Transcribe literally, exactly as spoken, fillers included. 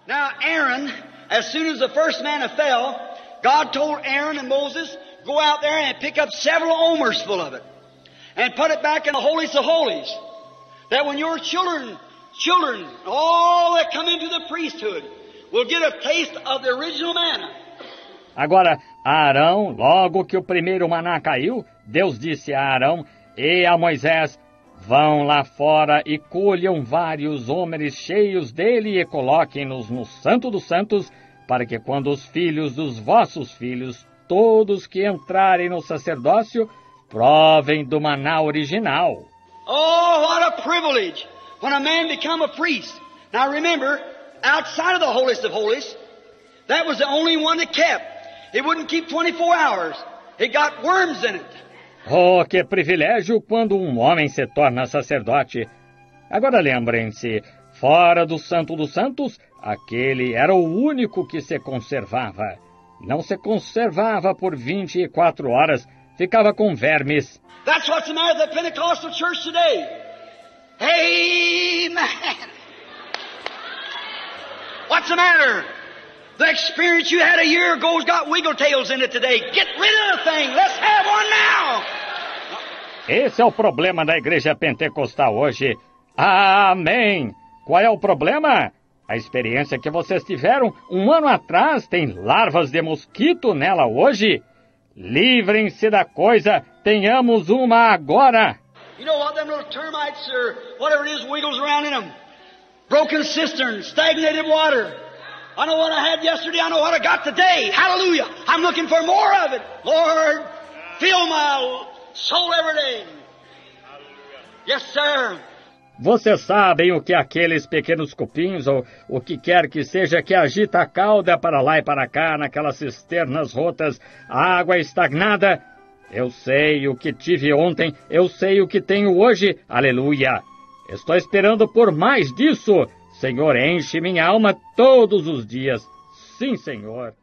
Now Aaron, as soon as the first manna fell, God told Aaron and Moses, go out there and pick up several omers full of it and put it back in the holiest of holies. That when your children, children, all that come into the priesthood will get a taste of the original manna. Agora, Arão, logo que o primeiro maná caiu, Deus disse a Arão e a Moisés, vão lá fora e colham vários homens cheios dele e coloquem-nos no Santo dos Santos, para que quando os filhos dos vossos filhos, todos que entrarem no sacerdócio, provem do maná original. Oh, what a privilege when a man become a priest. Now remember, outside of the holiest of holies, that was the only one that kept. It wouldn't keep twenty-four hours. It got worms in it. Oh, que privilégio quando um homem se torna sacerdote. Agora lembrem-se, fora do Santo dos Santos, aquele era o único que se conservava. Não se conservava por vinte e quatro horas, ficava com vermes. That's what's the matter with the Pentecostal church today. Amen. What's the matter? The experience you had a year ago's got wiggle tails in it today. Get rid of the thing. Let's have one now. Esse é o problema da igreja pentecostal hoje. Amém. Qual é o problema? A experiência que vocês tiveram um ano atrás tem larvas de mosquito nela hoje. Livrem-se da coisa, tenhamos uma agora. You know what them little termites or whatever it is wiggles around in them? Broken cisterns, stagnated water. I know what I had yesterday, I know what I got today. Hallelujah. I'm looking for more of it. Lord, fill my soul every day. Yes, sir. Vocês sabem o que aqueles pequenos cupins, ou o que quer que seja, que agita a cauda para lá e para cá, naquelas cisternas rotas, a água estagnada? Eu sei o que tive ontem, eu sei o que tenho hoje, aleluia! Estou esperando por mais disso. Senhor, enche minha alma todos os dias. Sim, Senhor.